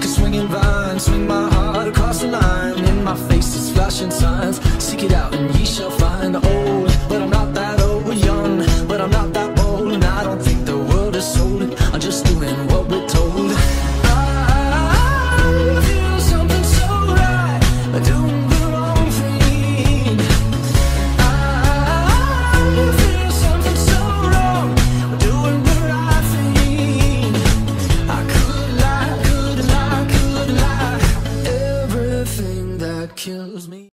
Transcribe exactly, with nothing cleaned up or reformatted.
like a swinging vine. Swing my heart across the line. In my face is flashing signs. Seek it out and ye shall find. Oh,